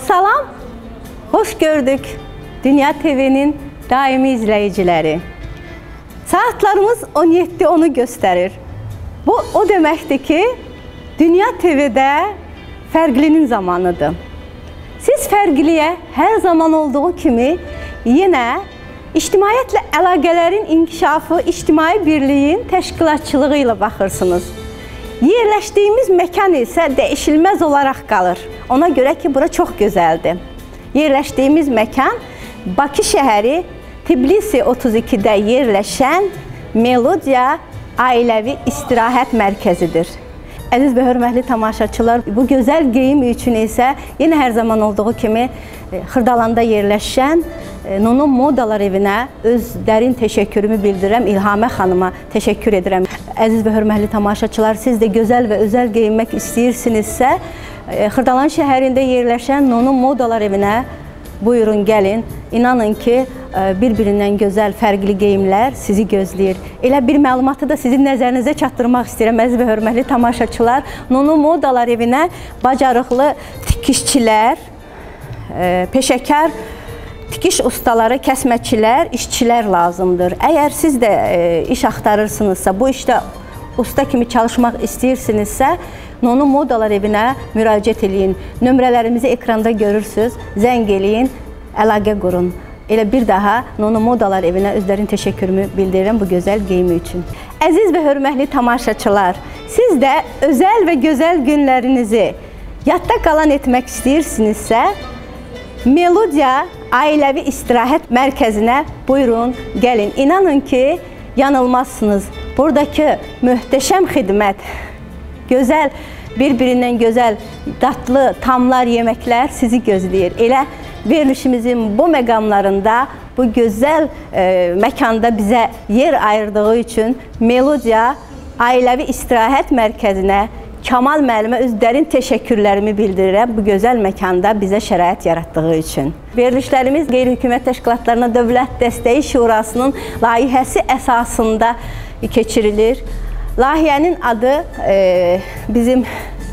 Salam, hoş gördük Dünya TV'nin daimi izleyicileri. Saatlarımız 17:10'u gösterir. Bu o deməkdir ki, Dünya TV'de fərqlinin zamanıdır. Siz fərqliyə hər zaman olduğu kimi yine ictimaiyyətlə əlaqələrin inkişafı, ictimai birliyin təşkilatçılığı ilə baxırsınız. Yerləşdiyimiz məkan isə dəyişilməz olaraq qalır. Ona görə ki, bura çox gözəldir. Yerləşdiyimiz məkan Bakı şəhəri Tbilisi 32'də yerləşən Melodiya Ailəvi İstirahət Mərkəzidir. Əziz və hörmətli tamaşaçılar, bu gözəl geyim üçün isə yenə hər zaman olduğu kimi Xırdalanda yerləşən Nono Modalar evinə öz dərin təşəkkürümü bildirirəm. İlhamə xanıma təşəkkür edirəm. Əziz və hörmətli tamaşaçılar, siz də gözəl və özəl geyinmək istəyirsinizsə, Xırdalan şəhərində yerləşən Nono Modalar evinə buyurun gəlin. İnanın ki, bir-birindən gözəl, fərqli geyimlər sizi gözləyir. Elə bir məlumatı da sizin nəzərinizə çatdırmaq istəyirəm, əziz və hörmətli tamaşaçılar. Nono Modalar evinə bacarıqlı tikişçilər, peşəkar tikiş ustaları, kəsməçilər, işçilər lazımdır. Əgər siz də iş axtarırsınızsa, bu işdə usta kimi çalışmaq istəyirsinizsə, Nono Modalar evinə müraciət edin. Nömrələrimizi ekranda görürsünüz, zəng eləyin, əlaqə qurun. Elə bir daha Nono Modalar evinə özlərin təşəkkürümü bildirirəm bu gözəl geyimi üçün. Əziz və hörmətli tamaşaçılar, siz də özəl və gözəl günlərinizi yadda qalan etmək istəyirsinizsə, Melodiya Ailəvi İstirahət Mərkəzinə buyurun, gəlin. İnanın ki, yanılmazsınız. Buradakı möhtəşəm xidmət, gözəl, bir-birindən gözəl, dadlı, tamlar, yeməklər sizi gözləyir. Elə verilişimizin bu məqamlarında, bu gözəl məkanda bizə yer ayırdığı üçün Melodiya Ailəvi İstirahət Mərkəzinə, Kamal müəllimə öz dərin təşəkkürlərimi bildirirəm bu gözəl məkanda bizə şərait yaratdığı üçün. Verilişlərimiz qeyri-hökumət təşkilatlarına Dövlət Dəstəyi Şurasının layihəsi əsasında keçirilir. Layihənin adı bizim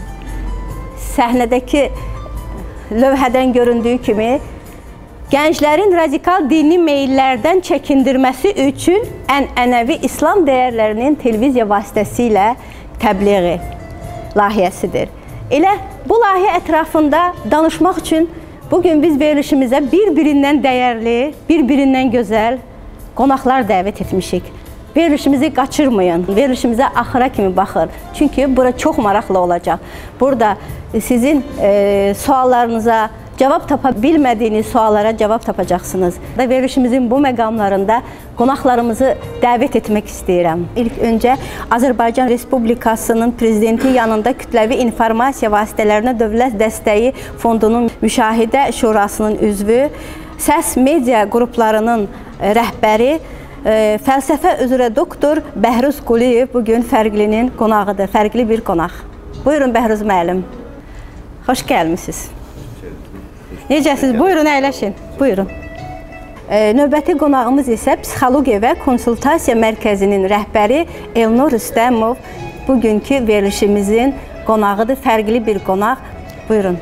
səhnədəki lövhədən göründüyü kimi gənclərin radikal dini meyllərdən çəkindirməsi üçün ənənəvi İslam dəyərlərinin televiziya vasitəsilə təbliği layihəsidir. Elə bu layihə ətrafında danışmaq üçün bugün biz verilişimizə bir-birindən dəyərli, bir-birindən gözəl qonaqlar dəvət etmişik. Verilişimizi qaçırmayın, verilişimizə axıra kimi baxın. Çünki bura çox maraqlı olacaq. Burada sizin suallarınıza, cavab tapa bilmədiyiniz suallara cavab tapacaqsınız. Verilişimizin bu məqamlarında qonaqlarımızı dəvət etmək istəyirəm. İlk öncə Azərbaycan Respublikasının Prezidenti yanında Kütləvi İnformasiya Vasitələrinə Dövlət Dəstəyi Fondunun Müşahidə Şurasının üzvü, Səs Media qruplarının rəhbəri, fəlsəfə üzrə doktor Bəhruz Quliyev bugün fərqlinin qonağıdır, fərqli bir qonaq. Buyurun Bəhruz müəllim, xoş gəlmişsiniz. Necəsiz? Buyurun, əyləşin. Buyurun. Növbəti qonağımız isə Psixologiya və Konsultasiya Mərkəzinin rəhbəri Elnur Rüstəmov bugünkü verilişimizin qonağıdır, fərqli bir qonaq. Buyurun.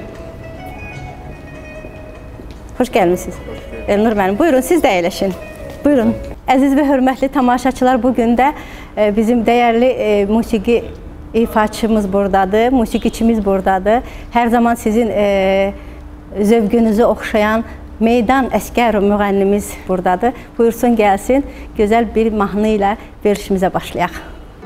Xoş gəlmişsiniz. Elnur müəllim, buyurun, siz də əyləşin. Buyurun. Əziz və hörmətli tamaşaçılar, bugün də bizim dəyərli musiqi ifaçımız buradadır, musiqiçimiz buradadır. Hər zaman sizin zövqünüzü oxşayan Meydan Əskərov müğənnimiz buradadır. Buyursun, gəlsin, gözəl bir mahnı ilə verilişimizə başlayaq.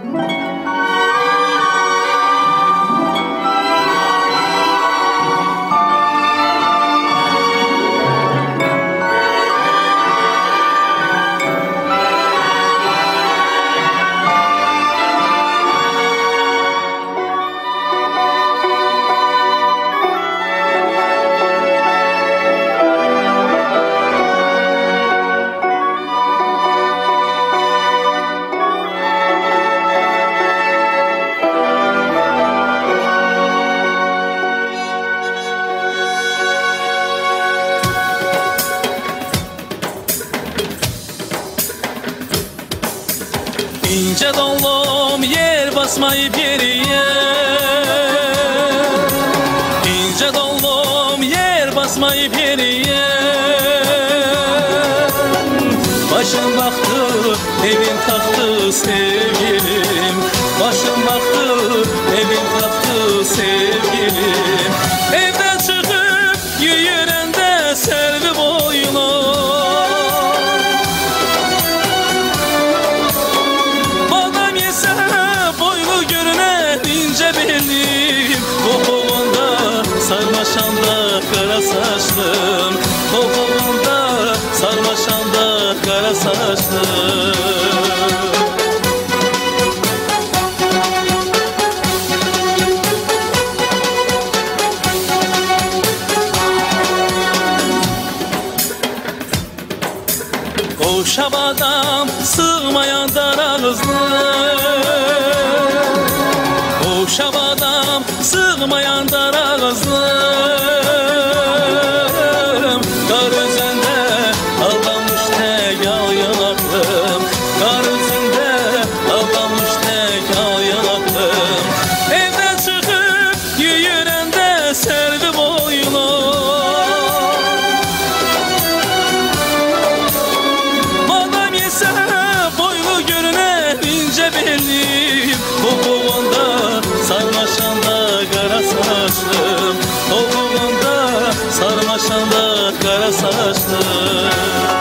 İnce donlum yer basmayıp yeriye, İnce donlum yer basmayıp taxtı sevgilim, başım baktı evin taxtı sevgilim. Evden çıkıp yürüyende selvi boyuna, badam yese boylu görünen ince belim. Topuğunda sarmaşanda kara saçlım, topuğunda sarmaşanda kara saçlım. Koşab adam sığmayan dar ağızlı, koşab adam sığmayan dar ağızlı. Kar üzerinde aldanmış tek al yanaklım, kar üzerinde aldanmış tek al yanaklım. Evden çıkıp yürüyende selvi boyuna, badam yese boylu görünen ince belim. Topuğunda sarmaşanda kara saçlım, topuğunda sarmaşanda kara saçlım.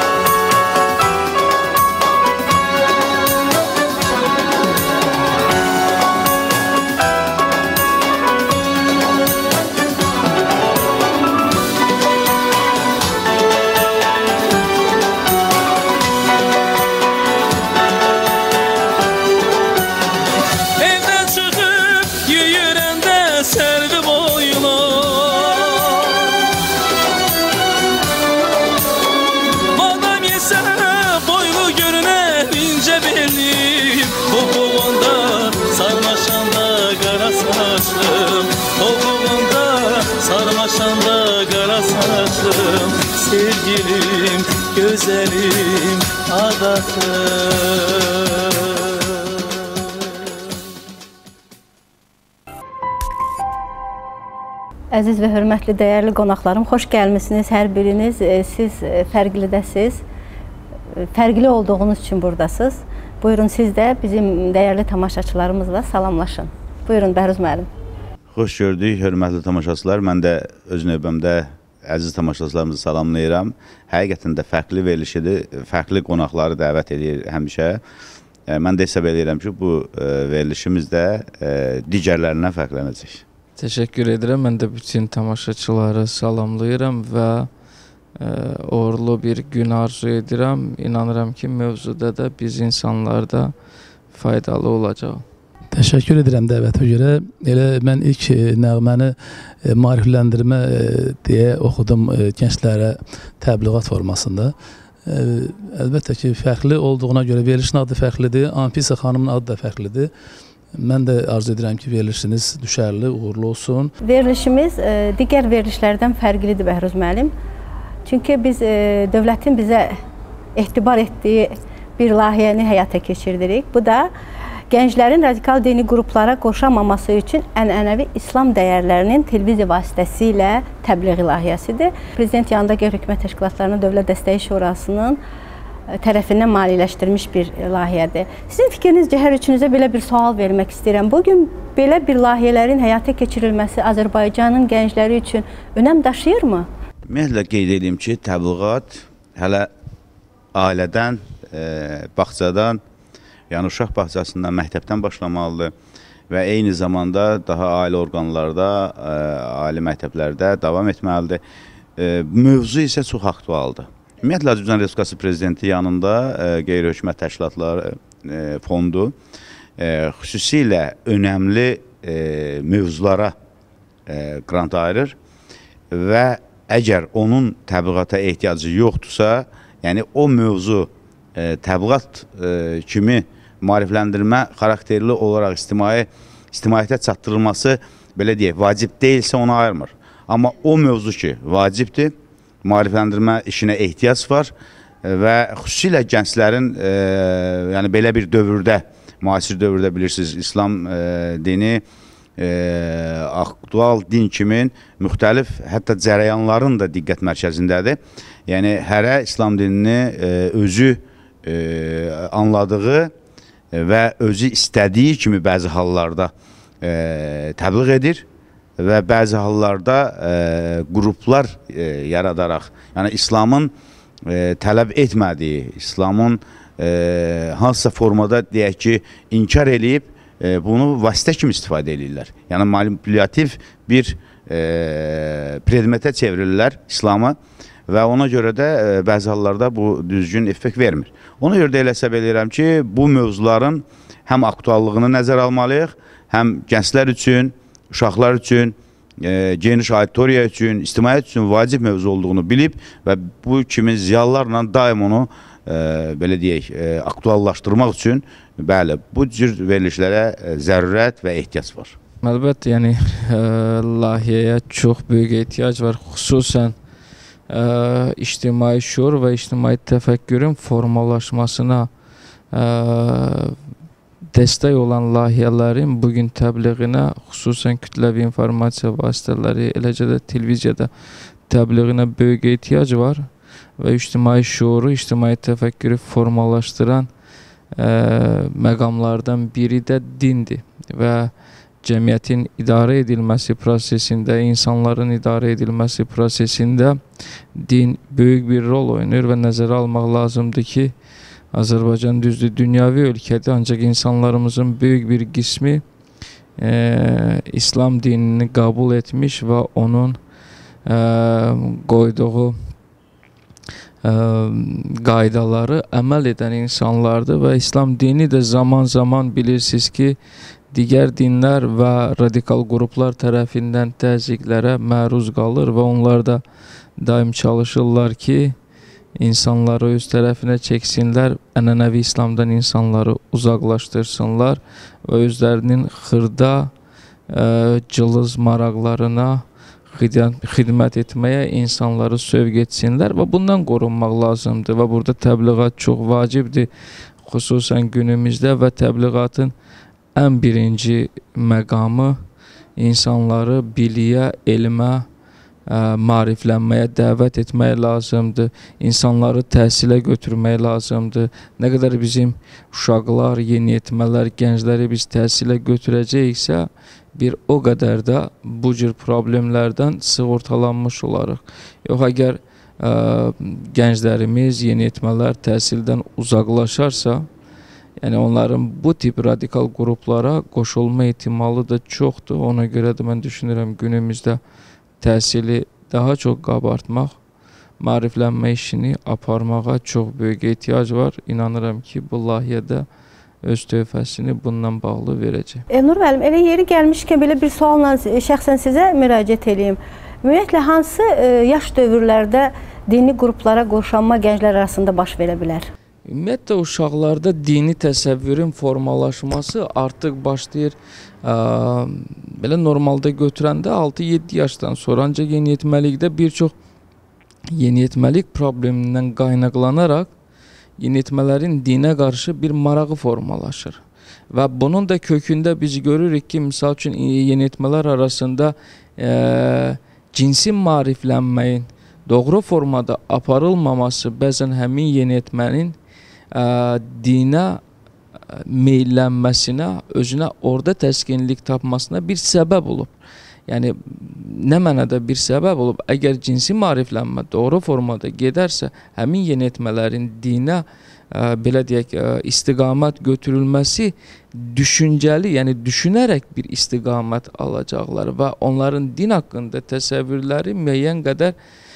Evden çıkıp yürüyende selvi boyuna, badam yese boylu görünen ince belim. Topuğunda sarmaşanda kara saçlım, topuğunda sarmaşanda kara saçlım. Sevgilim, güzelim, adatım. Əziz və hörmətli, dəyərli qonaqlarım, xoş gəlmisiniz hər biriniz. Siz fərqlidəsiz, fərqli olduğunuz üçün buradasınız. Buyurun, siz də bizim dəyərli tamaşaçılarımızla salamlaşın. Buyurun, Bəhruz müəllim. Xoş gördük, hörmətli tamaşaçılar. Mən də öz növbəmdə əziz tamaşaçılarımızı salamlayıram. Həqiqətən də fərqli verilişidir, fərqli qonaqları dəvət edir həmişə. Mən də hesab edirəm ki, bu verilişimiz də digərlərindən fərqlənəcək. Teşekkür ederim. Ben de bütün tamaşaçıları salamlayıram ve uğurlu bir gün arzu edirəm. İnanıram ki, mövzuda da biz insanlarda faydalı olacaq. Təşəkkür edirəm dəvətə görə. Elə mən ilk nəğməni maarifləndirmə deyə oxudum gənclərə təbliğat formasında. Əlbəttə ki, fərqli olduğuna görə verilişin adı fərqlidir, Anfisa xanımın adı da fərqlidir. Mən də arzu edirəm ki, verilişiniz düşərli, uğurlu olsun. Verilişimiz digər verilişlərdən fərqlidir, Bəhruz müəllim. Çünki biz dövlətin bizə etibar etdiyi bir layihəni həyata keçirdirik. Bu da gənclərin radikal dini qruplara qoşulmaması üçün ənənəvi İslam dəyərlərinin televiziya vasitəsilə təbliği layihəsidir. Prezident yanında Qeyri-Hökumət Təşkilatlarının Dövlət Dəstəyi Şurasının tərəfindən maliyyələşdirilmiş bir layihədir. Sizin fikrinizcə hər üçünüzə belə bir sual vermək istəyirəm. Bugün belə bir layihələrin həyata keçirilməsi Azərbaycanın gəncləri üçün önəm daşıyırmı? Ümumiyyətlə qeyd edeyim ki, təbliğat hələ ailədən, bağçadan, yəni uşaq bağçasından, məktəbdən başlamalıdır və eyni zamanda daha ailə orqanlarda, ali məktəblərdə davam etməlidir. Mövzu isə çox aktualdır. Ümumiyyətlə, Azərbaycan Respublikası Prezidenti yanında Qeyri-Hökumət Təşkilatları Fondu xüsusilə önəmli mövzulara qrant ayırır və əgər onun təbliğata ehtiyacı yoxdursa, yəni o mövzu təbliğat kimi maarifləndirmə xarakterli olaraq ictimaiyyətə çatdırılması, belə deyək, vacib deyilsə onu ayırmır. Amma o mövzu ki, vacibdir, maarifləndirmə işinə ehtiyac var və xüsusilə gənclərin yəni belə bir dövrdə, müasir dövrdə bilirsiniz, İslam dini aktual din kimin müxtəlif, hətta cərəyanların da diqqət mərkəzindədir. Yəni, hərə İslam dinini özü anladığı və özü istədiyi kimi bəzi hallarda təbliğ edir və bəzi hallarda qruplar yaradaraq, yəni İslamın tələb etmədiyi, İslamın hansısa formada deyək ki, inkar eləyib, bunu vasitə kimi istifadə edirlər. Yəni manipulativ bir predmetə çevirirlər İslamı və ona görə də bəzi hallarda bu düzgün effekt vermir. Ona görə də elə hesab edirəm ki, bu mövzuların həm aktuallığını nəzərə almalıyıq, həm gənclər üçün, uşaqlar üçün, geniş auditoriya üçün, ictimaiyyət üçün vacib mövzu olduğunu bilib və bu kimi ziyalılarla daim onu belə deyək, aktuallaşdırmaq üçün bəli, bu cür verilişlərə zərurət və ehtiyac var. Əlbəttə, yəni layihəyə çox böyük ehtiyac var, xüsusən ictimai şuur və ictimai təfəkkürün formalaşmasına dəstək olan layihələrin bugün təbliğinə, xüsusən kütləvi informasiya vasitələri, eləcə də televiziyada təbliğinə böyük ehtiyac var və ictimai şuuru, ictimai təfəkkürü formalaşdıran məqamlardan biri də dindir və cəmiyyətin idarə edilməsi prosesində, insanların idarə edilməsi prosesində din böyük bir rol oynayır və nəzərə almaq lazımdır ki, Azərbaycan düzdür, dünyəvi ölkədir, ancaq insanlarımızın böyük bir qismi İslam dinini qəbul etmiş və onun qoyduğu qaydaları əməl edən insanlardır və İslam dini də zaman-zaman bilirsiniz ki, digər dinlər və radikal qruplar tərəfindən təzyiqlərə məruz qalır və onlar da daim çalışırlar ki, insanları öz tərəfinə çəksinlər, ənənəvi İslamdan insanları uzaqlaşdırsınlar və özlərinin xırda, cılız maraqlarına xidmət etməyə insanları sövq etsinlər və bundan qorunmaq lazımdır və burada təbliğat çox vacibdir, xüsusən günümüzdə və təbliğatın ən birinci məqamı insanları biliyə, elmə, maariflənməyə dəvət etmək lazımdır, insanları təhsilə götürmək lazımdır. Nə qədər bizim uşaqlar, yeniyetmələr, gəncləri biz təhsilə götürəcəksə, bir o qədər də bu cür problemlərdən sığortalanmış olarıq. Yox, əgər gənclərimiz, yeniyetmələr təhsildən uzaqlaşarsa, yəni onların bu tip radikal qruplara qoşulma ehtimalı da çoxdur. Ona görə də mən düşünürəm günümüzdə təhsili daha çox qabartmaq, maariflənmə işini aparmağa çox böyük ehtiyac var. İnanıram ki, bu layihədə öz töhfəsini bundan bağlı verəcək. Elnur müəllim, elə yeri gəlmişkən belə bir sualla şəxsən sizə müraciət edeyim. Ümumiyyətlə, hansı yaş dövrlərdə dini qruplara qoşulma gənclər arasında baş verə bilər? Ümumiyyətlə, uşaqlarda dini təsəvvürün formalaşması artıq başlayır. Belə normalda götürəndə 6-7 yaşdan sonra, ancaq yeniyetməlikdə bir çox yeniyetməlik problemindən qaynaqlanaraq yeniyetmələrin dinə qarşı bir marağı formalaşır. Və bunun da kökündə biz görürük ki, misal üçün yeniyetmələr arasında cinsi maariflənməyin doğru formada aparılmaması bəzən həmin yeniyetmənin dinə meyllənməsinə, özünə orada təskinlik tapmasına bir səbəb olub. Yəni, nə mənada bir səbəb olub? Əgər cinsi maariflənmə doğru formada gedərsə, həmin yeniyetmələrin dinə, belə deyək, istiqamət götürülməsi düşüncəli, yəni düşünərək bir istiqamət alacaqlar və onların din haqqında təsəvvürləri müəyyən qədər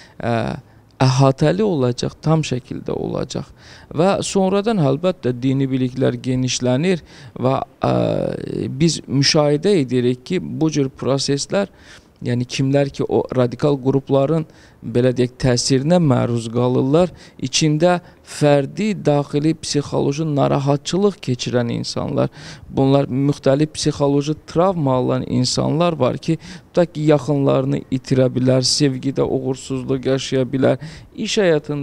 əhatəli olacaq, tam şəkildə olacaq və sonradan əlbəttə dini biliklər genişlənir və biz müşahidə edirik ki, bu cür proseslər, yəni kimlər ki o radikal qrupların belə deyək təsirinə məruz qalırlar, içində fərdi, daxili psixoloji narahatçılıq keçirən insanlar, bunlar müxtəlif psixoloji travma alan insanlar var ki, tutaq ki yaxınlarını itirə bilər, sevgidə uğursuzluq yaşaya bilər, iş həyatında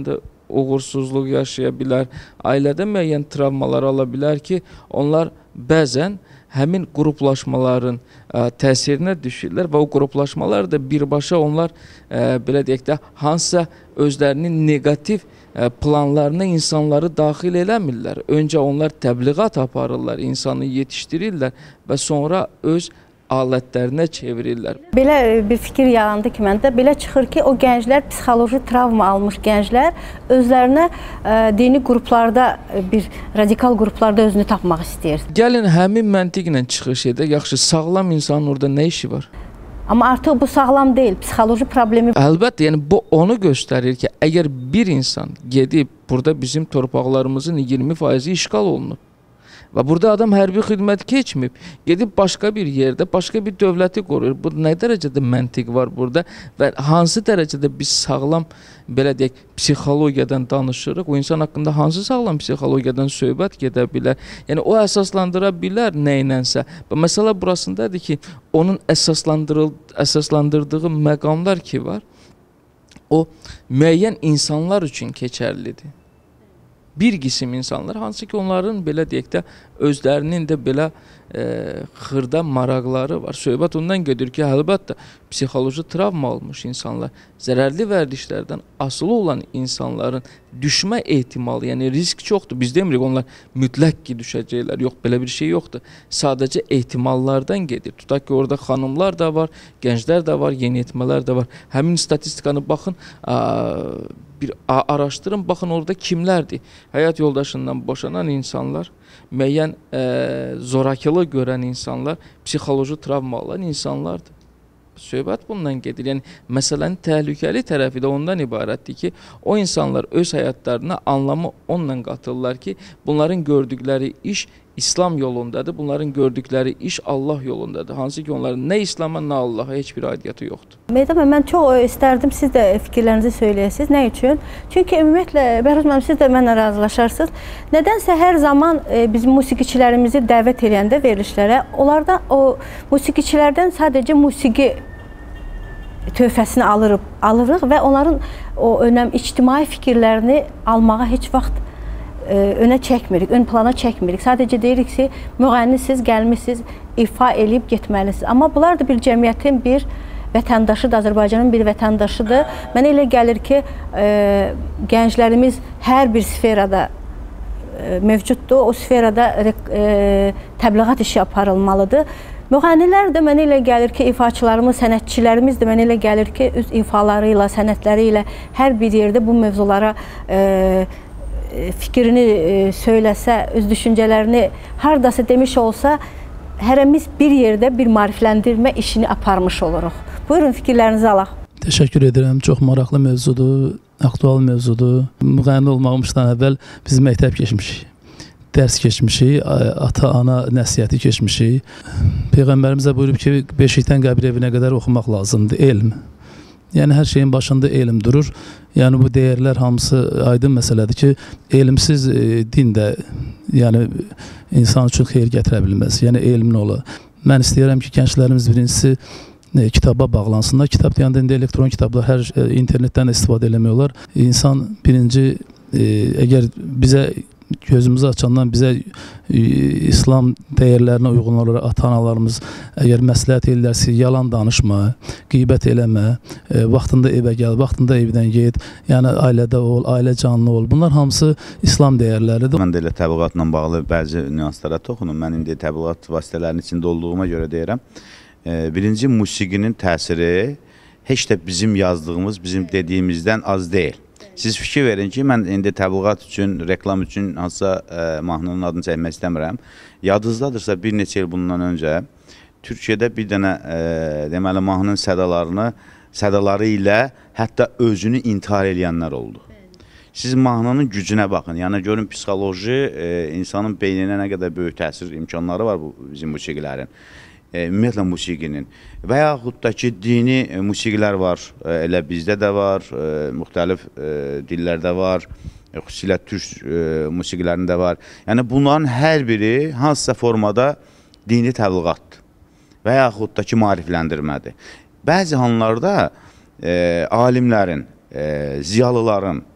uğursuzluq yaşaya bilər, ailədə müəyyən travmalar ala bilər ki, onlar bəzən həmin qruplaşmaların təsirinə düşürlər və o qruplaşmalar da birbaşa onlar belə deyək də hansısa özlərinin negativ planlarına insanları daxil eləmirlər. Öncə onlar təbliğat aparırlar, insanı yetişdirirlər və sonra öz alətlərinə çevirirlər. Belə bir fikir yarandı ki, məndə belə çıxır ki, o gənclər, psixoloji travma almış gənclər özlərinə dini qruplarda, bir radikal qruplarda özünü tapmaq istəyir. Gəlin həmin məntiqlə çıxış edək, yaxşı, sağlam insanın orada nə işi var? Amma artıq bu sağlam deyil, psixoloji problemi. Əlbəttə, yəni bu onu göstərir ki, əgər bir insan gedib burada bizim torpaqlarımızın 20% işğal olunub və burada adam hərbi xidmət keçməyib, gedib başqa bir yerdə, başqa bir dövləti qoruyur. Bu nə dərəcədə məntiq var burada və hansı dərəcədə biz sağlam, belə deyək, psixologiyadan danışırıq, o insan haqqında hansı sağlam psixologiyadan söhbət gedə bilər? Yəni o əsaslandıra bilər nəyinənsə. Və məsələ burasındadır ki, onun əsaslandırdığı məqamlar ki var, o müəyyən insanlar üçün keçərlidir. Bir qisim insanlar, hansı ki onların belə deyək də özlərinin də belə xırda maraqları var. Söhbət ondan gedir ki, əlbəttə psixoloji travma almış insanlar, zərərli vərdişlərdən asılı olan insanların düşmə ehtimalı, yəni risk çoxdur. Biz demirik onlar mütləq ki düşəcəklər, yox, belə bir şey yoxdur. Sadəcə ehtimallardan gedir. Tutaq ki, orada xanımlar da var, gənclər də var, yeniyetmələr də var. Həmin statistikanı baxın, bir araşdırın, baxın orada kimlərdir? Həyat yoldaşından boşanan insanlar, müəyyən zorakılıq görən insanlar, psixoloji travma alan insanlardır. Söhbət bundan gedir. Yəni, məsələnin təhlükəli tərəfi də ondan ibarətdir ki, o insanlar öz həyatlarına anlamı onunla qatırlar ki, bunların gördükləri iş İslam yolundadır, bunların gördükləri iş Allah yolundadır. Hansı ki, onların nə İslama, nə Allaha heç bir aidiyyatı yoxdur. Meydan bəy, mən çox istərdim, siz də fikirlərinizi söyləyəsiniz. Nə üçün? Çünki ümumiyyətlə, Bəhruz müəllim, siz də mənlə razılaşarsınız. Nədənsə hər zaman biz musiqiçilərimizi dəvət edəndə verilişlərə, onlardan o musiqiçilərdən sadəcə musiqi töhfəsini alırıq və onların o önəm ictimai fikirlərini almağa heç vaxt önə çəkmirik, ön plana çəkmirik. Sadəcə deyirik ki, müğənnisiz, gəlmişsiniz, ifa eləyib getməlisiniz. Amma bunlar da bir cəmiyyətin bir vətəndaşıdır, Azərbaycanın bir vətəndaşıdır. Mənə elə gəlir ki, gənclərimiz hər bir sferada mövcuddur, o sferada təbliğat işi aparılmalıdır. Müğənnilər də mənə elə gəlir ki, ifaçılarımız, sənətçilərimiz də mənə elə gəlir ki, öz ifaları ilə, sənətləri ilə hər bir yerdə bu mövzulara fikrini söyləsə, öz düşüncələrini haradasa demiş olsa, hərəmiz bir yerdə bir maarifləndirmə işini aparmış oluruq. Buyurun, fikirlərinizi alaq. Təşəkkür edirəm. Çox maraqlı mövzudur, aktual mövzudur. Müğənni olmağımızdan əvvəl biz məktəb keçmişik, dərs keçmişik, ata-ana nəsihəti keçmişik. Peyğəmbərimiz də buyurub ki, beşikdən qəbir evinə qədər oxumaq lazımdır, elm. Yəni, hər şeyin başında elm durur. Yəni, bu dəyərlər hamısı aydın məsələdir ki, elmsiz din də insan üçün xeyir gətirə bilməz. Yəni, elmin ola. Mən istəyirəm ki, gənclərimiz birincisi kitaba bağlansınlar. Kitab deyəndə indi elektron kitablar hər internetdən istifadə eləmək olar. İnsan birinci, əgər bizə gözümüzü açandan bizə İslam dəyərlərinə uyğun olaraq ata-analarımız əgər məsləhət edirlərsə, yalan danışma, qeybət eləmə, vaxtında evə gəl, vaxtında evdən get, yəni ailədə ol, ailə canlı ol. Bunlar hamısı İslam dəyərləridir. Mən də elə təbliğatla bağlı bəzi nüanslara toxunum. Mən indi təbliğat vasitələrinin içində olduğuma görə deyirəm. Birinci, musiqinin təsiri heç də bizim yazdığımız, bizim dediyimizdən az deyil. Siz fikir verin ki, mən indi təbliğat üçün, reklam üçün hansısa mahnının adını çəkmək istəmirəm. Yadınızdadırsa, bir neçə il bundan öncə Türkiyədə bir dənə deməli mahnının sədaları ilə hətta özünü intihar eləyənlər oldu. Siz mahnının gücünə baxın. Yəni görün, psixoloji insanın beyninə nə qədər böyük təsir imkanları var bu bizim musiqilərin. Ümumiyyətlə musiqinin və yaxud da ki, dini musiqilər var, elə bizdə də var, müxtəlif dillərdə var, xüsusilə türk musiqilərində var. Yəni bunların hər biri hansısa formada dini təbliğatdır və yaxud da ki, maarifləndirmədir. Bəzi hallarda alimlərin, ziyalıların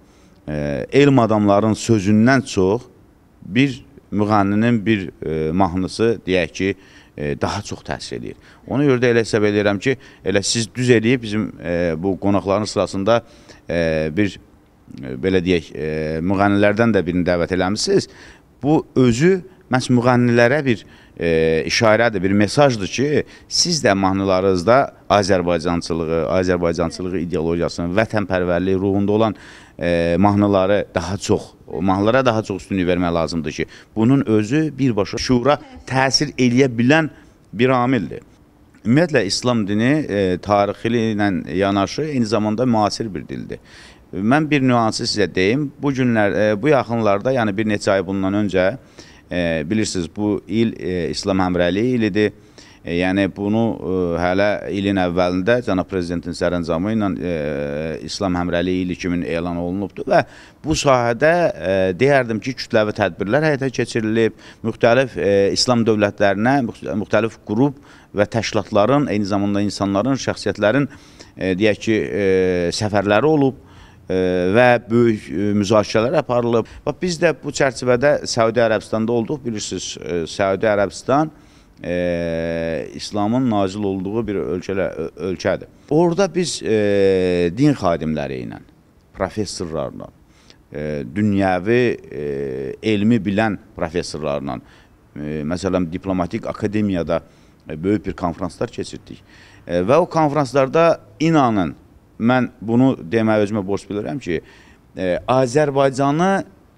elm adamların sözündən çox bir müğənninin bir mahnısı deyək ki, daha çox təsir edir. Ona görə də elə hesab edirəm ki, elə siz düz eləyib bizim bu qonaqların sırasında bir belə deyək, müğənnilərdən də birini dəvət eləmişsiniz. Bu özü məhz müğənnilərə bir işarədir, bir mesajdır ki, siz də mahnılarınızda Azərbaycançılığı ideologiyasının, vətənpərvərliyi ruhunda olan mahnılara daha çox üstünlük vermək lazımdır ki, bunun özü birbaşa şuura təsir eləyə bilən bir amildir. Ümumiyyətlə, İslam dini tarixi ilə yanaşı, eyni zamanda müasir bir dildir. Mən bir nüansı sizə deyim, bu yaxınlarda, yəni bir neçə ay bundan öncə, bilirsiniz, bu il İslam həmrəyliyi ilidir. Yəni, bunu hələ ilin əvvəlində Cənab Prezidentin sərəncamı ilə İslam həmrəyliyi ili kimin elan olunubdur və bu sahədə deyərdim ki, kütləvi tədbirlər həyata keçirilib, müxtəlif İslam dövlətlərinə, müxtəlif qrup və təşkilatların, eyni zamanda insanların, şəxsiyyətlərin, deyək ki, səfərləri olub və böyük müzakirələr aparılıb. Biz də bu çərçivədə Səudi Ərəbistanda olduq. Bilirsiniz, Səudi Ərəbistan İslamın nazil olduğu bir ölkədir. Orada biz din xadimləri ilə, professorlarla, dünyəvi elmi bilən professorlarla, məsələn, diplomatik akademiyada böyük bir konferanslar keçirdik. Və o konferanslarda inanın, mən bunu deməyə özümə borc bilirəm ki, Azərbaycanı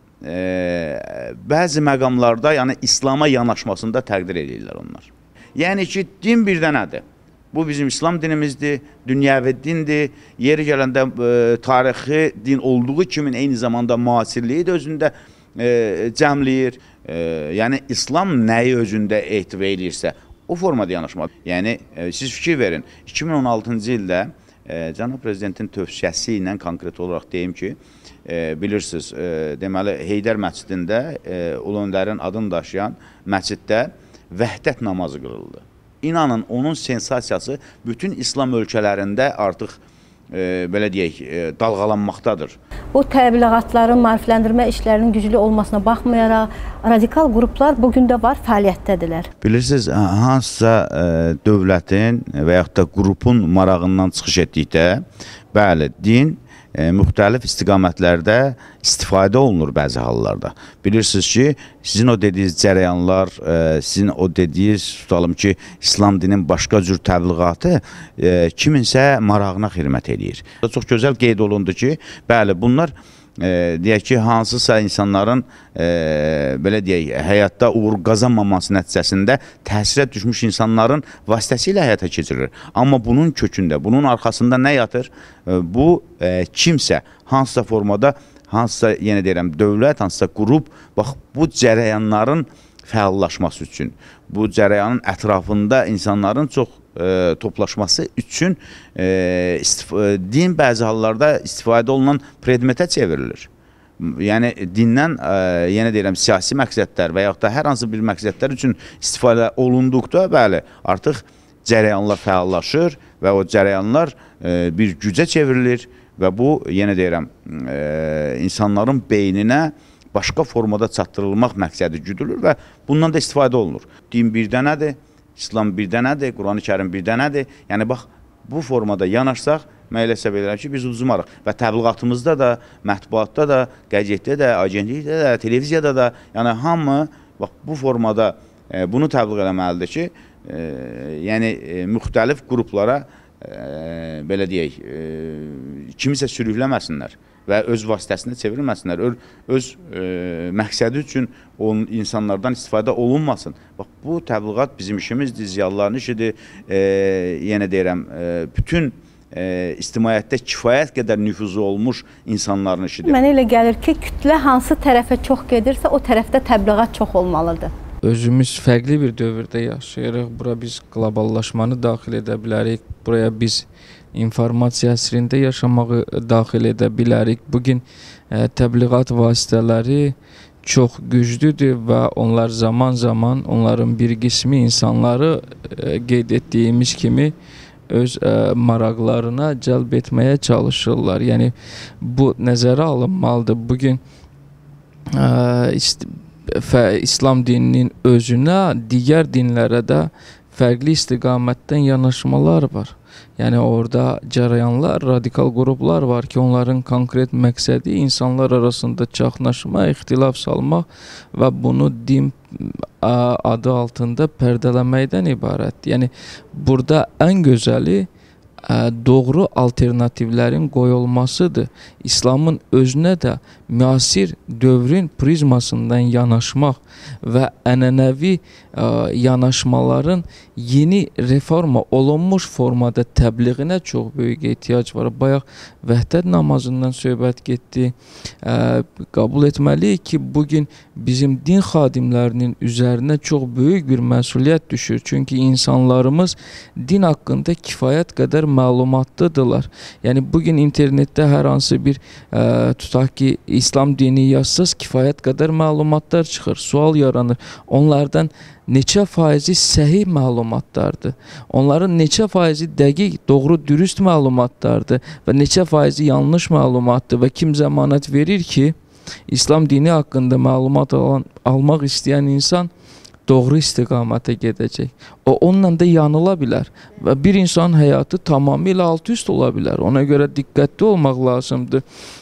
bəzi məqamlarda, yəni İslama yanaşmasında təqdir edirlər onlar. Yəni ki, din bir dənədir. Bu bizim İslam dinimizdir, dünyəvi dindir, yeri gələndə tarixi din olduğu kimi eyni zamanda müasirliyi də özündə cəmləyir. Yəni, İslam nəyi özündə ehtiva edirsə, o formada yanaşmadır. Yəni, siz fikir verin, 2016-cı ildə Cənab Prezidentin tövsiyəsi ilə konkret olaraq deyim ki, bilirsiniz, deməli, Heydər məscidində, Ulu Öndərin adını daşıyan məsciddə vəhdət namazı qırıldı. İnanın, onun sensasiyası bütün İslam ölkələrində artıq, belə deyək, dalğalanmaqdadır. Bu təbliğatların, maarifləndirmə işlərinin güclü olmasına baxmayaraq, radikal qruplar bugün də var, fəaliyyətdədirlər. Bilirsiniz, hansısa dövlətin və yaxud da qrupun marağından çıxış etdikdə, bəli, din müxtəlif istiqamətlərdə istifadə olunur bəzi hallarda. Bilirsiniz ki, sizin o dediyiniz cərəyanlar, sizin o dediyiniz, tutalım ki, İslam dinin başqa cür təbliğatı kiminsə marağına xidmət edir. Çox gözəl qeyd olundu ki, bəli, bunlar deyək ki, hansısa insanların belə deyək, həyatda uğur qazanmaması nəticəsində təsirə düşmüş insanların vasitəsilə həyata keçirilir. Amma bunun kökündə, bunun arxasında nə yatır? Bu kimsə, hansısa formada, hansısa, yenə deyirəm, dövlət, hansısa qrup, bax, bu cərəyanların fəallaşması üçün, bu cərəyanın ətrafında insanların çox toplaşması üçün din bəzi hallarda istifadə olunan predmetə çevrilir. Yəni, dindən, yenə deyirəm, siyasi məqsədlər və yaxud da hər hansı bir məqsədlər üçün istifadə olunduqda, bəli, artıq cərəyanlar fəallaşır və o cərəyanlar bir gücə çevrilir və bu, yenə deyirəm, insanların beyninə başqa formada çatdırılmaq məqsədi güdülür və bundan da istifadə olunur. Din bir dənədir, İslam bir dənədir, Quran-ı Kərim bir dənədir. Yəni, bax, bu formada yanaşsaq, mən elə hesab edirəm ki, biz uduzmarıq. Və təbliğatımızda da, mətbuatda da, qəzetdə də, agentlikdə də, televiziyada da, yəni hamı bax, bu formada bunu təbliğ eləməlidir ki, yəni müxtəlif qruplara, belə deyək, kimisə sürükləməsinlər və öz vasitəsində çevrilməsinlər, öz məqsədi üçün insanlardan istifadə olunmasın. Bax, bu təbliğat bizim işimizdir, ziyalıların işidir, yenə deyirəm, bütün ictimaiyyətdə kifayət qədər nüfuzu olmuş insanların işidir. Mənə elə gəlir ki, kütlə hansı tərəfə çox gedirsə, o tərəfdə təbliğat çox olmalıdır. Özümüz fərqli bir dövrdə yaşayırıq, bura biz qloballaşmanı daxil edə bilərik, buraya biz informasiya əsrində yaşamağı daxil edə bilərik. Bugün təbliğat vasitələri çox güclüdür və onlar zaman-zaman onların bir qismi insanları qeyd etdiyimiz kimi öz maraqlarına cəlb etməyə çalışırlar. Yəni bu nəzərə alınmalıdır. Bugün İslam dininin özünə, digər dinlərə də fərqli istiqamətdən yanaşmalar var. Yəni orada cərəyanlar, radikal qruplar var ki, onların konkret məqsədi insanlar arasında çaxnaşma, ixtilaf salmaq və bunu din adı altında pərdələməkdən ibarətdir. Yəni burada ən gözəli doğru alternativlərin qoyulmasıdır. İslamın özünə də müasir dövrün prizmasından yanaşmaq və ənənəvi yanaşmaların yeni reforma olunmuş formada təbliğinə çox böyük ehtiyac var. Bayaq vəhdət namazından söhbət getdi. Qəbul etməliyik ki, bugün bizim din xadimlərinin üzərinə çox böyük bir məsuliyyət düşür. Çünki insanlarımız din haqqında kifayət qədər məlumatlıdırlar. Yəni bugün internetdə hər hansı bir tutaq ki, İslam dini yazsaz kifayət qədər məlumatlar çıxır. Sual yaranır. Onlardan neçə faizi səhih məlumatlardır? Onların neçə faizi dəqiq, doğru, dürüst məlumatlardır və neçə faizi yanlış məlumatdır və kim zəmanət verir ki, İslam dini haqqında məlumat almaq istəyən insan doğru istiqamətə gedəcək. O onunla da yanıla bilər və bir insanın həyatı tamamilə alt-üst ola bilər. Ona görə diqqətli olmaq lazımdır.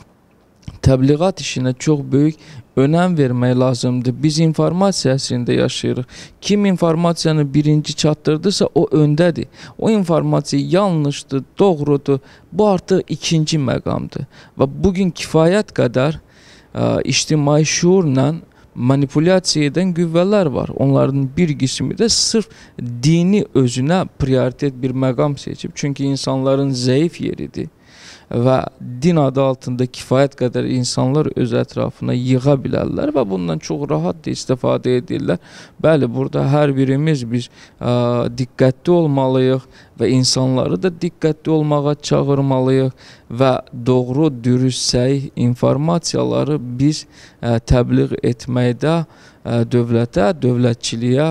Təbliğat işinə çox böyük önəm vermək lazımdır. Biz informasiya əsrində yaşayırıq. Kim informasiyanı birinci çatdırdısa o öndədir. O informasiya yanlışdır, doğrudur. Bu artıq ikinci məqamdır. Və bugün kifayət qədər ictimai şuurla manipulyasiya edən qüvvələr var. Onların bir qismi də sırf dini özünə prioritet bir məqam seçib. Çünki insanların zəif yeridir. Və din adı altında kifayət qədər insanlar öz ətrafına yığa bilərlər və bundan çox rahat da istifadə edirlər. Bəli, burada hər birimiz biz diqqətli olmalıyıq və insanları da diqqətli olmağa çağırmalıyıq və doğru, dürüst, səhih informasiyaları biz təbliğ etməkdə dövlətə, dövlətçiliyə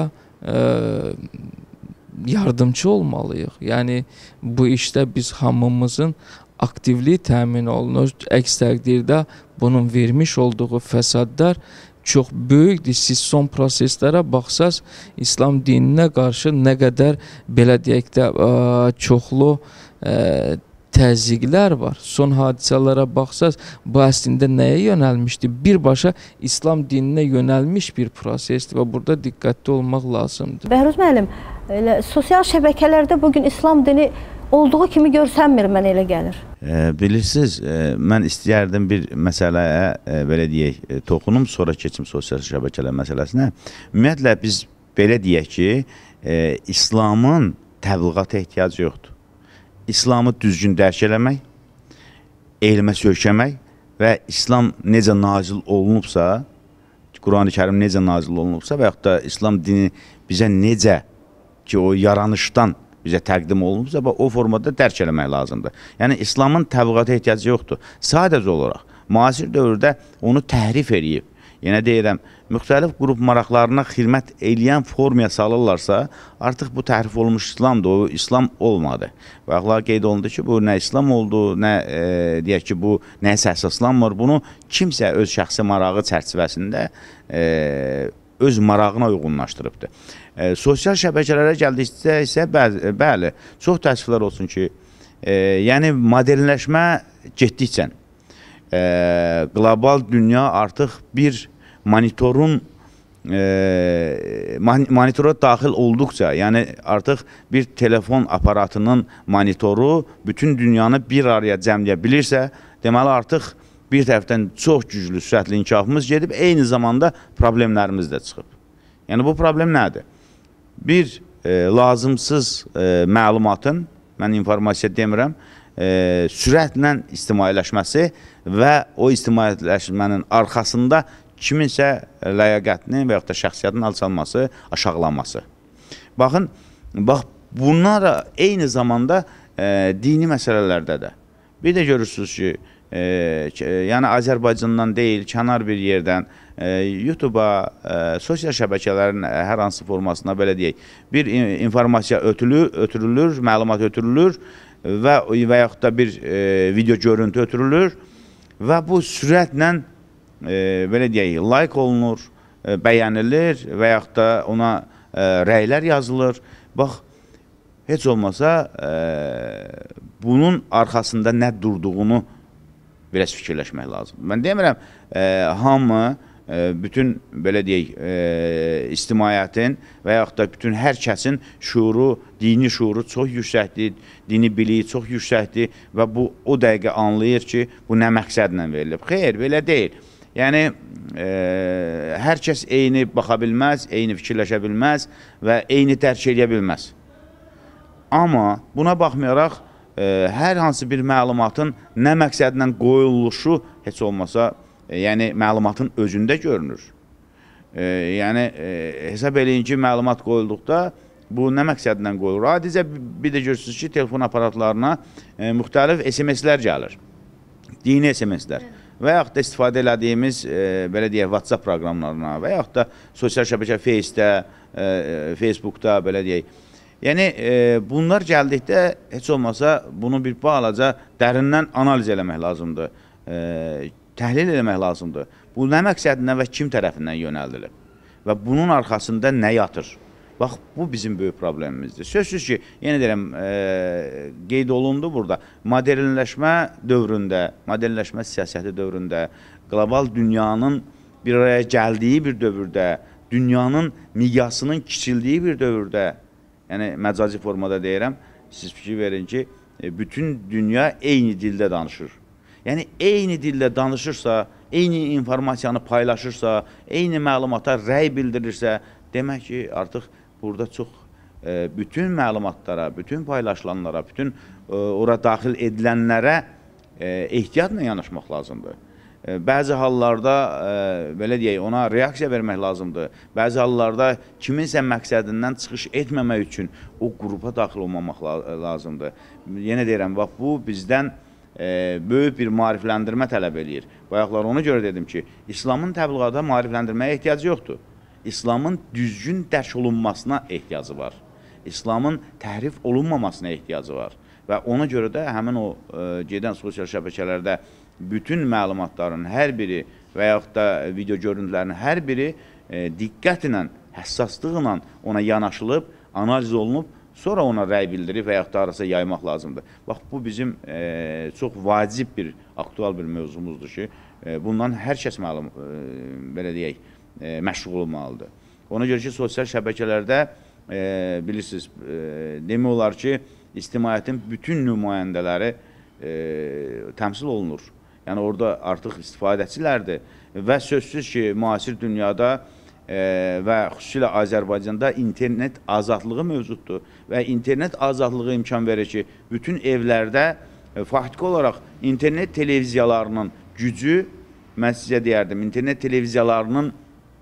yardımcı olmalıyıq. Yəni bu işdə biz hamımızın aktivliyi təmin olunur. Əks təqdirdə bunun vermiş olduğu fəsadlar çox böyükdür. Siz son proseslərə baxsaz, İslam dininə qarşı nə qədər belə deyək də çoxlu təzyiqlər var. Son hadisələrə baxsaz, bu əslində nəyə yönəlmişdir? Birbaşa İslam dininə yönəlmiş bir prosesdir və burada diqqətli olmaq lazımdır. Bəhruz müəllim, sosial şəbəkələrdə bugün İslam dini olduğu kimi görsənmir, mən elə gəlir. Bilirsiniz, mən istəyərdim bir məsələyə, belə deyək, toxunum, sonra keçim sosial şəbəkələr məsələsinə. Ümumiyyətlə, biz belə deyək ki, İslamın təbliğata ehtiyacı yoxdur. İslamı düzgün dərk eləmək, elmə söykəmək və İslam necə nazil olunubsa, Quran-ı Kərim necə nazil olunubsa və yaxud da İslam dini bizə necə ki, o yaranışdan bizə təqdim olunubsa, o formada dərk eləmək lazımdır. Yəni, İslamın təbliğata ehtiyacı yoxdur. Sadəcə olaraq, müasir dövrdə onu təhrif edib, yenə deyirəm, müxtəlif qrup maraqlarına xidmət eləyən formaya salırlarsa, artıq bu təhrif olmuş İslamdır, o İslam olmadı. Və axlar qeyd olundu ki, bu nə İslam oldu, nə deyək ki, bu nəyəsə əsaslanmır. Bunu kimsə öz şəxsi marağı çərçivəsində öz marağına uyğunlaşdırıbdır. Sosial şəbəkələrə gəldikdə isə bəli, çox təəssüflər olsun ki, yəni modernləşmə getdikcə qlobal dünya artıq bir monitora daxil olduqca, yəni artıq bir telefon aparatının monitoru bütün dünyanı bir araya cəmləyə bilirsə, deməli artıq bir tərəfdən çox güclü sürətli inkişafımız gedib, eyni zamanda problemlərimiz də çıxıb. Yəni bu problem nədir? Bir, lazımsız məlumatın, mən informasiya demirəm, sürətlə ictimailəşməsi və o ictimailəşmənin arxasında kiminsə ləyaqətinin və yaxud da şəxsiyyətin alçalması, aşağılanması. Baxın, bunlar eyni zamanda dini məsələlərdə də. Bir də görürsünüz ki, yəni Azərbaycandan deyil, kənar bir yerdən YouTube-a, sosial şəbəkələrin hər hansı formasına belə deyək, bir informasiya ötürülür, məlumat ötürülür və yaxud da bir video görüntü ötürülür və bu sürətlə belə deyək, like olunur, bəyənilir və yaxud da ona rəylər yazılır. Bax, heç olmasa bunun arxasında nə durduğunu biraz fikirləşmək lazım. Mən demirəm, hamı, bütün belə deyək, ictimaiyyətin və yaxud da bütün hər kəsin şuuru, dini şuuru çox yüksəkdir, dini biliyi çox yüksəkdir və bu o dəqiqə anlayır ki, bu nə məqsədlə verilib. Xeyr, belə deyil. Yəni, hər kəs eyni baxa bilməz, eyni fikirləşə bilməz və eyni dərk edə bilməz. Amma buna baxmayaraq, hər hansı bir məlumatın nə məqsədlə qoyuluşu heç olmasa, yəni məlumatın özündə görünür. Yəni, hesab eləyin ki, məlumat qoyulduqda bu nə məqsədlə qoyulur? Adicə bir də görürsünüz ki, telefon aparatlarına müxtəlif SMS-lər gəlir, dini SMS-lər və yaxud da istifadə elədiyimiz, belə deyək, WhatsApp proqramlarına və yaxud da sosial şəbəkə Facebookda, belə deyək. Yəni, bunlar gəldikdə heç olmasa bunu bir balaca dərindən analiz eləmək lazımdır, təhlil eləmək lazımdır. Bu nə məqsədindən və kim tərəfindən yönəldilib və bunun arxasında nə yatır? Bax, bu bizim böyük problemimizdir. Sözsüz ki, yenə deyirəm, qeyd olundu burada, modernləşmə dövründə, modernləşmə siyasəti dövründə, qlobal dünyanın bir araya gəldiyi bir dövrdə, dünyanın miqyasının kiçildiyi bir dövrdə, yəni məcazi formada deyirəm, siz fikir verin ki, bütün dünya eyni dildə danışır. Yəni, eyni dildə danışırsa, eyni informasiyanı paylaşırsa, eyni məlumata rəy bildirirsə, demək ki, artıq burada çox bütün məlumatlara, bütün paylaşılanlara, bütün ora daxil edilənlərə ehtiyatla yanaşmaq lazımdır. Bəzi hallarda, belə deyək, ona reaksiya vermək lazımdır. Bəzi hallarda kiminsə məqsədindən çıxış etməmək üçün o qrupa daxil olmamaq lazımdır. Yenə deyirəm, bax, bu bizdən böyük bir maarifləndirmə tələb eləyir. Bayaqlar ona görə dedim ki, İslamın təbliğata maarifləndirməyə ehtiyacı yoxdur. İslamın düzgün dərk olunmasına ehtiyacı var. İslamın təhrif olunmamasına ehtiyacı var. Və ona görə də həmin o gedən sosial şəbəkələrdə bütün məlumatların hər biri və yaxud da video görüntülərinin hər biri diqqətlə, həssaslıqla ona yanaşılıb, analiz olunub, sonra ona rəy bildirib və yaxud da arası yaymaq lazımdır. Bax, bu bizim çox vacib bir, aktual bir mövzumuzdur ki, bundan hər kəs məlum, belə deyək, məşğul olmalıdır. Ona görə ki, sosial şəbəkələrdə, bilirsiniz, demək olar ki, ictimaiyyətin bütün nümayəndələri təmsil olunur. Yəni, orada artıq istifadəçilərdir və sözsüz ki, müasir dünyada və xüsusilə Azərbaycanda internet azadlığı mövcuddur və internet azadlığı imkan verir ki, bütün evlərdə faktiki olaraq internet televiziyalarının gücü, mən sizə deyərdim, internet televiziyalarının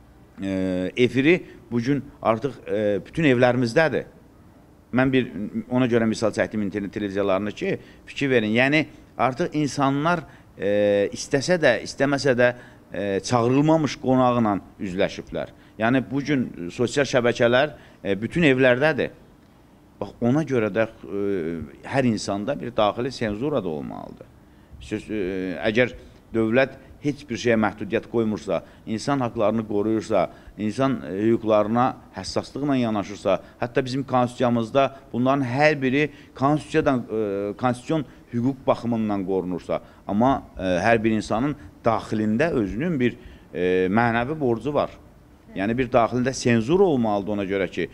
efiri bugün artıq bütün evlərimizdədir. Mən ona görə misal çəkdim internet televiziyalarını ki, fikir verin, yəni artıq insanlar istəsə də, istəməsə də çağırılmamış qonağına üzləşiblər. Yəni, bugün sosial şəbəkələr bütün evlərdədir. Bax, ona görə də hər insanda bir daxili senzura da olmalıdır. Əgər dövlət heç bir şeyə məhdudiyyət qoymursa, insan haqlarını qoruyursa, insan hüquqlarına həssaslıqla yanaşırsa, hətta bizim konstitusiyamızda bunların hər biri konstitusiyon hüquq baxımından qorunursa, amma hər bir insanın daxilində özünün bir mənəvi borcu var. Yəni, bir daxilində senzur olmalıdır ona görə ki,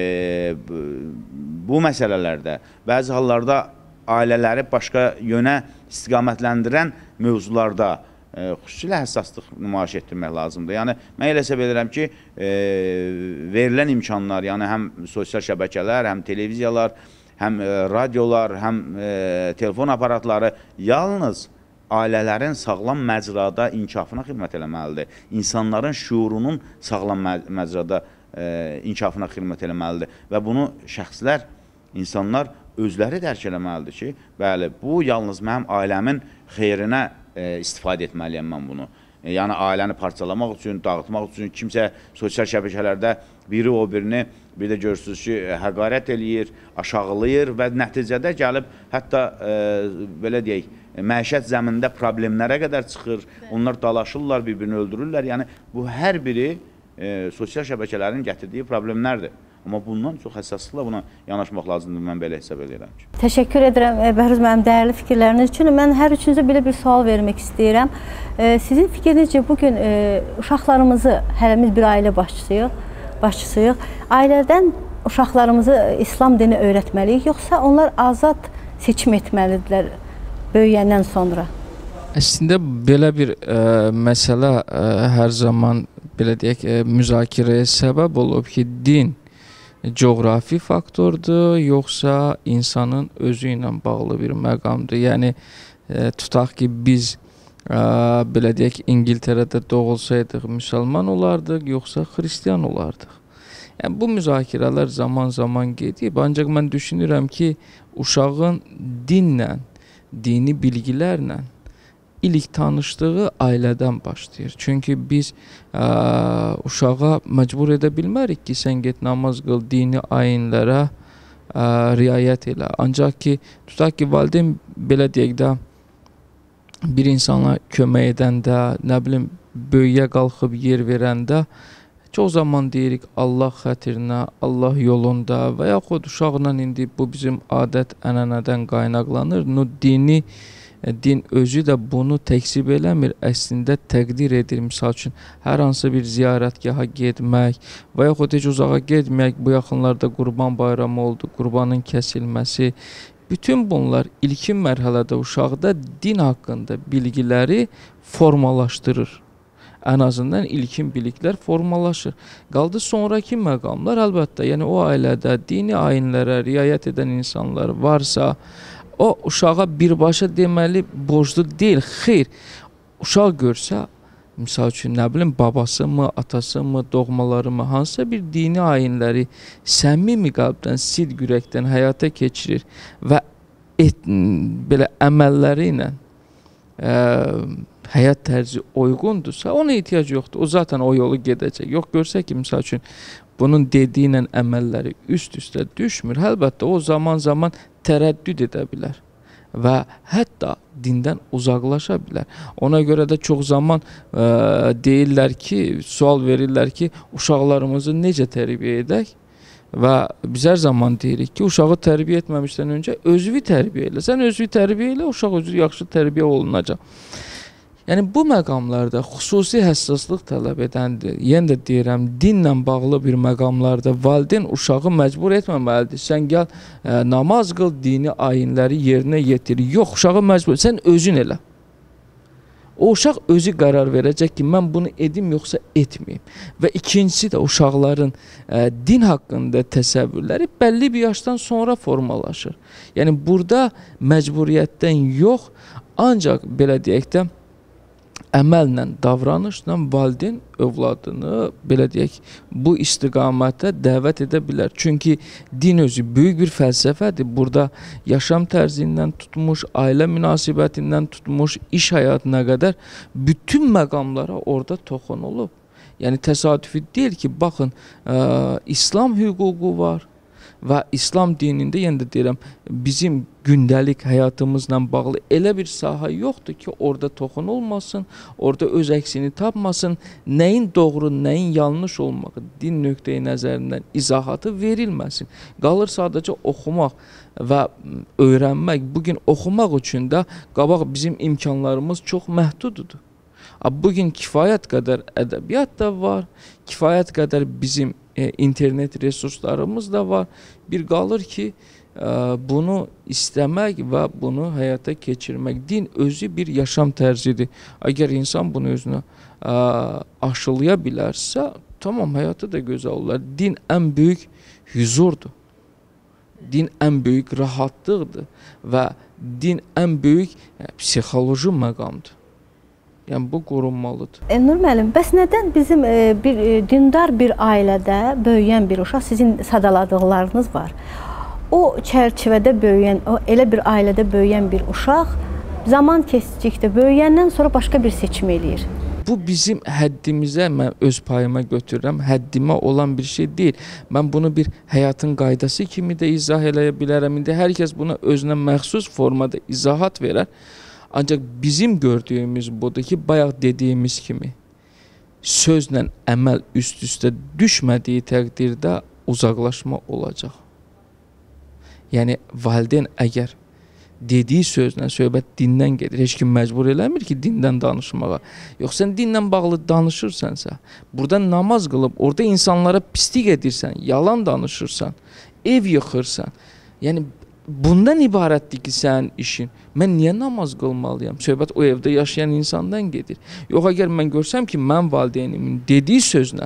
bu məsələlərdə, bəzi hallarda ailələri başqa yönə istiqamətləndirən mövzularda xüsusilə həssaslıq nümayiş etdirmək lazımdır. Yəni, mən elə hesab edirəm ki, verilən imkanlar, yəni həm sosial şəbəkələr, həm televiziyalar, həm radiolar, həm telefon aparatları yalnız ailələrin sağlam məcrada inkişafına xidmət eləməlidir. İnsanların şuurunun sağlam məcrada inkişafına xidmət eləməlidir. Və bunu şəxslər, insanlar özləri dərk eləməlidir ki, bəli, bu yalnız mənim ailəmin xeyrinə istifadə etməliyəm mən bunu. Yəni ailəni parçalamaq üçün, dağıtmaq üçün kimsə sosial şəbəkələrdə biri o birini bir də görürsünüz ki, həqarət eləyir, aşağılayır və nəticədə gəlib hətta belə deyək, məişət zəminində problemlərə qədər çıxır, onlar dalaşırlar, bir-birini öldürürlər. Yəni bu hər biri sosial şəbəkələrin gətirdiyi problemlərdir. Amma bundan çox həssaslıqla buna yanaşmaq lazımdır, mən belə hesab edirəm ki. Təşəkkür edirəm Bəhruz mənim dəyərli fikirləriniz üçün. Mən hər üçünüzə belə bir sual vermək istəyirəm. Sizin fikrinizcə bugün uşaqlarımızı, hələmiz bir ailə başçısıyıq, ailədən uşaqlarımızı İslam dini öyrətməliyik, yoxsa onlar azad seçim etməlidirlər böyüyəndən sonra? Əslində belə bir məsələ hər zaman belə deyək, müzakirəyə səbəb olub ki, din coğrafi faktordur, yoxsa insanın özü ilə bağlı bir məqamdır. Yəni, tutaq ki, biz belə deyək, İngiltərədə doğulsaydıq, müsəlman olardıq, yoxsa xristiyan olardıq. Yəni, bu müzakirələr zaman-zaman gedib, ancaq mən düşünürəm ki, uşağın dinlə, dini bilgilərlə ilk tanışdığı ailədən başlayır. Çünki biz uşağa məcbur edə bilmərik ki, sən get namaz qıl, dini ayinlərə riayət elə. Ancaq ki, tutaq ki, valideyn belə deyək də, bir insana kömək edəndə, nə bilim, böyüyə qalxıb yer verəndə, çox zaman deyirik Allah xətirinə, Allah yolunda və yaxud uşaqla indi bu bizim adət ənənədən qaynaqlanır. Din özü də bunu təksib eləmir, əslində təqdir edir. Misal üçün, hər hansı bir ziyarətgaha getmək və yaxud heç uzağa getmək, bu yaxınlarda Qurban bayramı oldu, qurbanın kəsilməsi. Bütün bunlar ilkin mərhələdə uşaqda din haqqında bilgiləri formalaşdırır. Ən azından ilkin biliklər formalaşır. Qaldı sonraki məqamlar, əlbəttə, yəni o ailədə dini ayinlərə riayət edən insanlar varsa, o uşağa birbaşa deməli borclu deyil, xeyr. Uşaq görsə, misal üçün, nə bilim, babası mı, atası mı, doğmaları mı, hansısa bir dini ayinləri səmimi qəlbdən, sidq ürəkdən həyata keçirir və belə əməlləri ilə həyat tərzi uyğundursa, ona ehtiyac yoxdur. O zaten o yolu gedəcək. Yox, görsə ki, misal üçün, bunun dediyi ilə əməlləri üst-üstə düşmür. Əlbəttə, o zaman-zaman tərəddüd edə bilər və hətta dindən uzaqlaşa bilər. Ona görə də çox zaman deyirlər ki, sual verirlər ki, uşaqlarımızı necə tərbiyə edək? Və biz hər zaman deyirik ki, uşağı tərbiyə etməmişdən öncə özünü tərbiyə elə. Sən özünü tərbiyə elə, uşaq özü yaxşı tərbiyə olunacaq. Yəni, bu məqamlarda xüsusi həssaslıq tələb edəndir. Yenə də deyirəm, dinlə bağlı bir məqamlarda valideyn uşağı məcbur etməməlidir. Sən gəl, namaz qıl, dini ayinləri yerinə yetir. Yox, uşağı məcbur, sən özün elə. O uşaq özü qərar verəcək ki, mən bunu edim, yoxsa etməyim. Və ikincisi də uşaqların din haqqında təsəvvürləri bəlli bir yaşdan sonra formalaşır. Yəni, burada məcburiyyətdən yox, ancaq belə deyək də, əməllə, davranışla valideyn övladını, belə deyək, bu istiqamətə dəvət edə bilər. Çünki din özü böyük bir fəlsəfədir. Burada yaşam tərzindən tutmuş, ailə münasibətindən tutmuş, iş həyatına qədər bütün məqamlara orada toxunulub. Yəni, təsadüfi deyil ki, baxın, İslam hüququ var. Və İslam dinində, yenə də deyirəm, bizim gündəlik həyatımızla bağlı elə bir sahə yoxdur ki, orada toxunulmasın, orada öz əksini tapmasın, nəyin doğru, nəyin yanlış olmağı, din nöqteyi nəzərindən izahatı verilməsin. Qalır sadəcə oxumaq və öyrənmək. Bugün oxumaq üçün də qabaq bizim imkanlarımız çox məhduddur. Bugün kifayət qədər ədəbiyyat da var, kifayət qədər bizim internet resurslarımız da var. Bir qalır ki, bunu istəmək və bunu həyata keçirmək. Din özü bir yaşam tərzidir. Əgər insan bunu özünə aşılaya bilərsə, tamam, həyatı da gözəl olar. Din ən böyük huzurdur. Din ən böyük rahatlıqdır və din ən böyük psixoloji məqamdır. Yəni, bu qorunmalıdır. Nur müəllim, bəs nədən bizim bir dindar bir ailədə böyüyən bir uşaq, sizin sadaladıqlarınız var, o çərçivədə böyüyən, o elə bir ailədə böyüyən bir uşaq zaman keçdikdə, böyüyəndən sonra başqa bir seçim eləyir. Bu bizim həddimizə, mən öz payıma götürürəm, həddimə olan bir şey deyil. Mən bunu bir həyatın qaydası kimi də izah eləyə bilərəm. İndi hər kəs buna özünə məxsus formada izahat verər. Ancaq bizim gördüyümüz budur ki, bayaq dediyimiz kimi, sözlə əməl üst-üstə düşmədiyi təqdirdə uzaqlaşma olacaq. Yəni, valideyn əgər dediyi sözlə söhbət dindən gedir. Heç kim məcbur eləmir ki, dindən danışmağa. Yox, sən dinlə bağlı danışırsansa, burada namaz qılıb, orada insanlara pislik edirsən, yalan danışırsan, ev yıxırsan. Yəni, bundan ibarətdir ki, sənin işin. Mən niyə namaz qılmalıyam? Söhbət o evdə yaşayan insandan gedir. Yox, əgər mən görsəm ki, mən valideynimin dediyi sözlə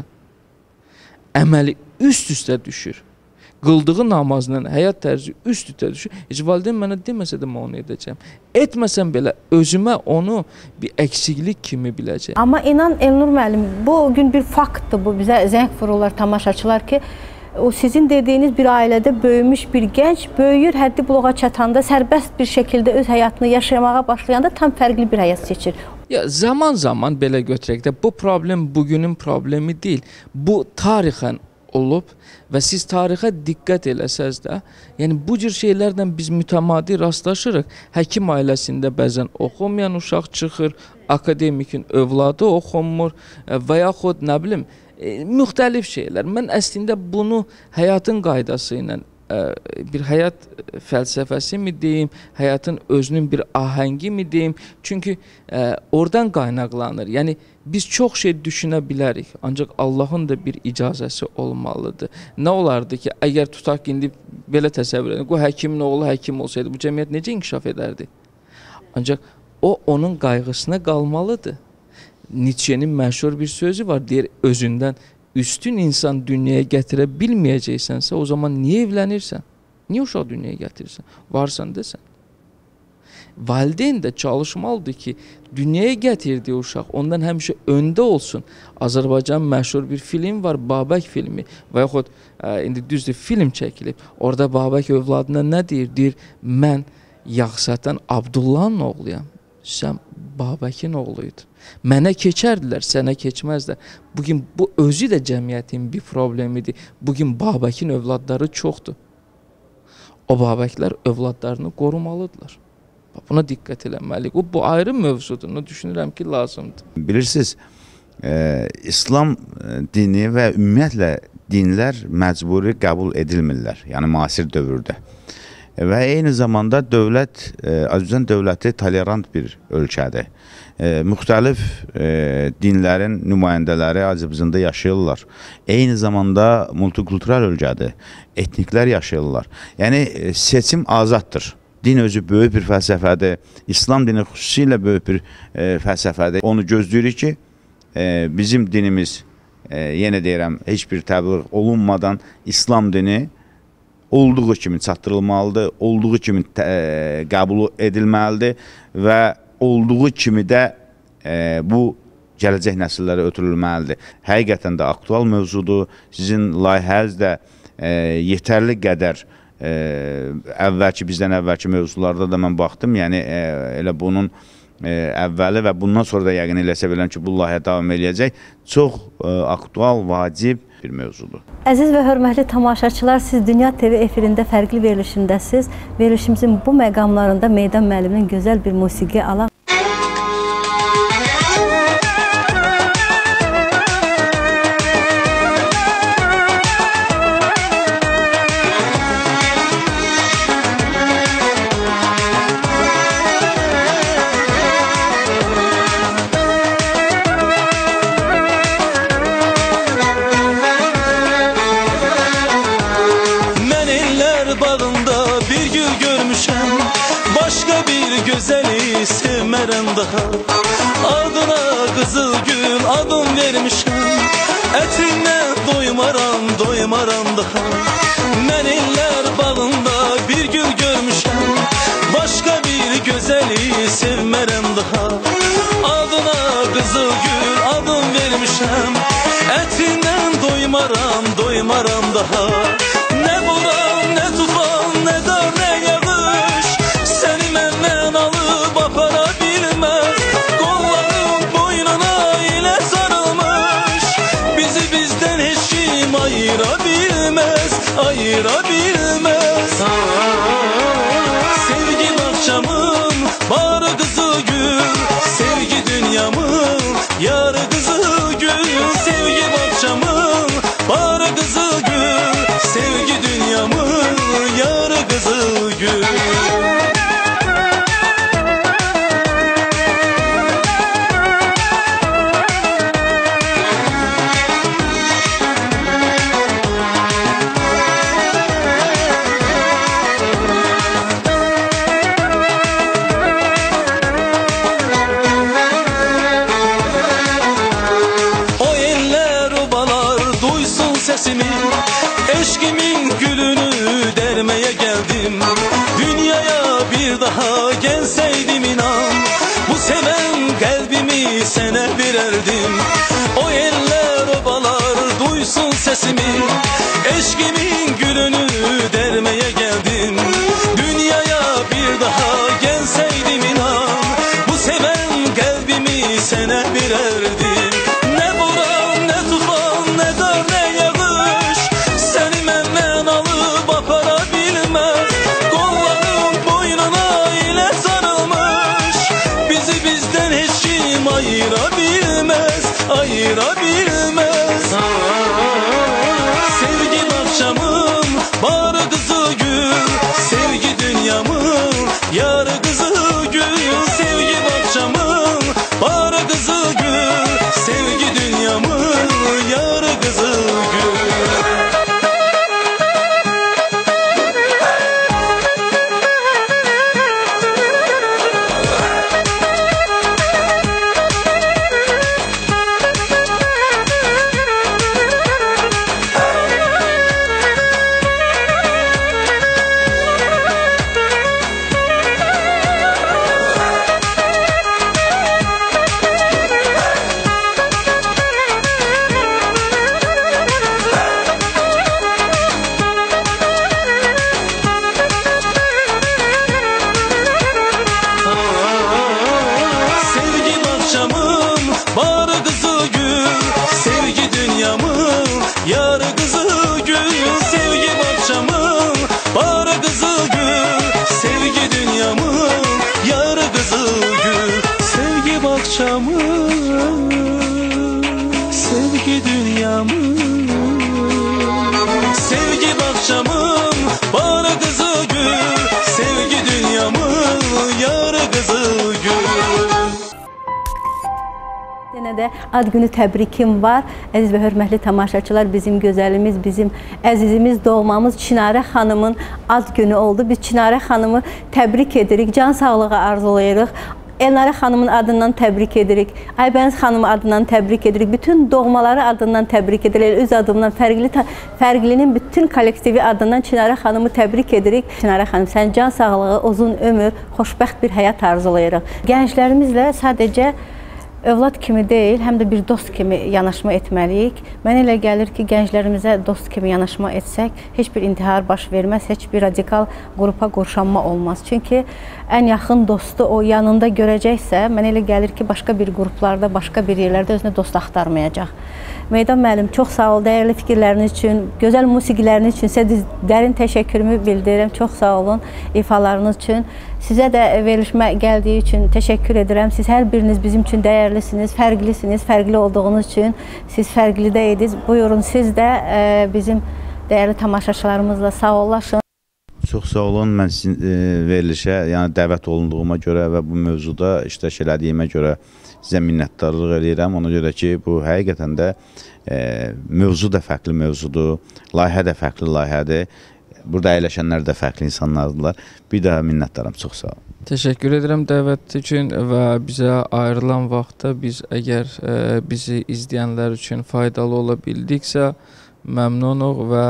əməli üst-üstə düşür, qıldığı namazla həyat tərzi üst-üstə düşür. Heç valideyn mənə deməsə də mən onu edəcəm. Etməsəm belə özümə onu bir əksiklik kimi biləcəm. Amma inan Elnur müəllim, bu gün bir faktdır bu. Bizə zəng vururlar tamaşaçılar ki, o sizin dediyiniz bir ailədə böyümüş bir gənc böyüyür, həddi buluğa çatanda sərbəst bir şəkildə öz həyatını yaşamağa başlayanda tam fərqli bir həyat seçir. Ya, zaman-zaman belə götürək də bu problem bugünün problemi deyil. Bu tarixən olub və siz tarixə diqqət eləsəz də, yəni bu cür şeylərlə biz mütəmadi rastlaşırıq. Həkim ailəsində bəzən oxumayan uşaq çıxır, akademikin övladı oxunmur və yaxud nə bilim, müxtəlif şeylər. Mən əslində bunu həyatın qaydası ilə bir həyat fəlsəfəsi mi deyim, həyatın özünün bir ahəngi mi deyim? Çünki oradan qaynaqlanır. Yəni, biz çox şey düşünə bilərik, ancaq Allahın da bir icazəsi olmalıdır. Nə olardı ki, əgər tutaq ki, indi belə təsəvvür edin, bu həkimin oğlu həkim olsaydı, bu cəmiyyət necə inkişaf edərdi? Ancaq o, onun qayğısına qalmalıdır. Nietzsche'nin məşhur bir sözü var, deyir, özündən üstün insan dünyaya gətirə bilməyəcəksənsə, o zaman niyə evlənirsən? Niyə uşaq dünyaya gətirirsən? Varsan desən. Valideyn də çalışmalıdır ki, dünyaya gətirdiyi uşaq ondan həmişə öndə olsun. Azərbaycan məşhur bir film var, Babək filmi və yaxud indi düzdür film çəkilib. Orada Babək övladına nə deyir? Deyir, mən Yaxsatan Abdullahın oğluyam. Sən Babəkin oğluydun. Mənə keçərdilər, sənə keçməzlər. Bugün bu özü də cəmiyyətin bir problemidir. Bugün Babəkin övladları çoxdur. O Babəklər övladlarını qorumalıdırlar. Buna diqqət eləməliyik. Bu ayrı mövzudur. Düşünürəm ki, lazımdır. Bilirsiniz, İslam dini və ümumiyyətlə dinlər məcburi qəbul edilmirlər. Yəni, müasir dövrdə. Və eyni zamanda dövlət, Azərbaycan dövləti tolerant bir ölkədir. Müxtəlif dinlərin nümayəndələri Azərbaycanda yaşayırlar. Eyni zamanda multikultural ölkədir. Etniklər yaşayırlar. Yəni, seçim azaddır. Din özü böyük bir fəlsəfədir. İslam dini xüsusilə böyük bir fəlsəfədir. Onu gözləyirik ki, bizim dinimiz, yenə deyirəm, heç bir təbliğ olunmadan İslam dini olduğu kimi çatdırılmalıdır, olduğu kimi qəbul edilməlidir və olduğu kimi də bu gələcək nəsillərə ötürülməlidir. Həqiqətən də aktual mövzudur. Sizin layihəniz də yetərli qədər bizdən əvvəlki mövzularda da mən baxdım. Yəni, elə bunun əvvəli və bundan sonra da yəqin eləsə biləm ki, bu layihə davam eləyəcək. Çox aktual, vacib bir mövzudur. Əziz və hörmətli tamaşaçılar, siz Dünya TV efirində fərqli verilişindəsiz. Verilişimizin bu məqamlarında Meydan müəllimin gözəl bir musiqi alaq. Adına qızıl gül adım vermişəm, ətindən doymaram daha. Mən illər bağında bir gül görmüşəm, başqa bir gözəli sevmərəm daha. Adına qızıl gül adım vermişəm, ətindən doymaram daha. Nə boran, nə tufan, nə dar, nə yağış, səni məndən alıb aparam. ayıra bilmez. Sevgi bahçamın barı kızı gül, sevgi dünyamın yarı kızı gül. Sevgi bahçamın barı kızı gül, sevgi dünyamın yarı kızı gül. Eşkimin gülünü dermeye geldim. Dünyaya bir daha gelseydim inan, bu seven kalbimi sana vererdim. O eller obalar duysun sesimi, eşkimin gülünü dermeye geldim. Dünyaya bir daha gelseydim inan, bu seven kalbimi sana vererdim. Ne boran ne tufan ne dar ne yağış seni menden alıp apara bilmez. Kollarım boynuna ile sarılmış, bizi bizden hiç kim ayıra bilmez, ayıra bilmez. Sevgi bahçamın barı kızı gül, sevgi dünyamın yarı kızı gül. Sevgi bahçamın barı kızı gül, sevgi dünyamın yarı kızı gül. Barı kızı gül, sevgi dünyamın yarı kızı gül. Sevgi bahçamın barı kızı gül, sevgi dünyamın yarı kızı gül. Sevgi bahçamın, sevgi dünyamın, sevgi bahçamın barı kızı gül, sevgi dünyamın yarı kızı gül. Yenə də ad günü təbrikim var. Əziz və hörmətli tamaşaçılar, bizim gözəlimiz, bizim əzizimiz, doğmamız Çinarə xanımın ad günü oldu. Biz Çinarə xanımı təbrik edirik, can sağlığı arzulayırıq. Elnarə xanımın adından təbrik edirik. Aybəniz xanımın adından təbrik edirik. Bütün doğmaları adından təbrik edirik. Öz adımdan, Fərqlinin bütün kollektivi adından Çinarə xanımı təbrik edirik. Çinarə xanım, sən can sağlığı, uzun ömür, xoşbəxt bir həyat arzulayırıq. Gənclərimizlə sadəcə övlad kimi deyil, həm də bir dost kimi yanaşma etməliyik. Mənə elə gəlir ki, gənclərimizə dost kimi yanaşma etsək, heç bir intihar baş verməz, heç bir radikal qrupa qurşanma olmaz. Çünki ən yaxın dostu o yanında görəcəksə, mənə elə gəlir ki, başqa bir qruplarda, başqa bir yerlərdə özünə dost axtarmayacaq. Meydan müəllim, çox sağ ol, dəyərli fikirləriniz üçün, gözəl musiqiləriniz üçün sizə dərin təşəkkürümü bildirirəm. Çox sağ olun ifalarınız üçün. Sizə də verilişmə gəldiyi üçün təşəkkür edirəm. Siz hər biriniz bizim üçün dəyərlisiniz, fərqlisiniz. Fərqli olduğunuz üçün siz fərqli deyildiniz. Buyurun, siz də bizim dəyərli tamaşaçılarımızla sağollaşın. Çox sağ olun. Mən sizin verilişə, yəni dəvət olunduğuma görə və bu mövzuda iştirak elədiyimə görə sizə minnətdarlıq edirəm. Ona görə ki, bu həqiqətən də mövzu da fərqli mövzudur, layihə də fərqli layihədir. Burada əyləşənlər də fərqli insanlardırlar. Bir daha minnətdaram, çox sağ olun. Təşəkkür edirəm dəvət üçün və bizə ayrılan vaxtda biz əgər bizi izləyənlər üçün faydalı ola bildiksə məmnunuq və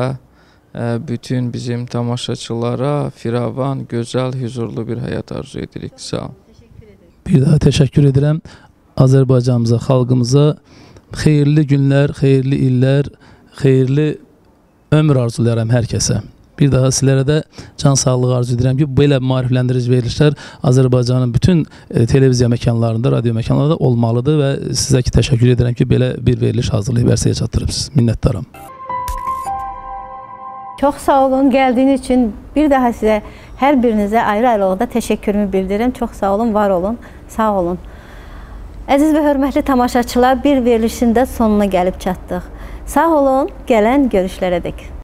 bütün bizim tamaşaçılara firavan, gözəl, huzurlu bir həyat arzu edirik. Sağ olun. Bir daha təşəkkür edirəm. Azərbaycanımıza, xalqımıza xeyirli günlər, xeyirli illər, xeyirli ömür arzulayıram hər kəsə. Bir daha sizlərə də can sağlığı arzu edirəm ki, belə maarifləndirici verilişlər Azərbaycanın bütün televiziya məkanlarında, radio məkanlarında olmalıdır və sizə ki, təşəkkür edirəm ki, belə bir veriliş hazırlayıb ərsəyə çatdırıbsınız. Minnətdaram. Çox sağ olun gəldiyiniz üçün. Bir daha sizə hər birinizə ayrı-ayrılıqda təşəkkürümü bildirirəm. Çox sağ olun, var olun, sağ olun. Əziz və hörmətli tamaşaçılar, bir verilişin də sonuna gəlib çatdıq. Sağ olun, gələn görüşlərə dək.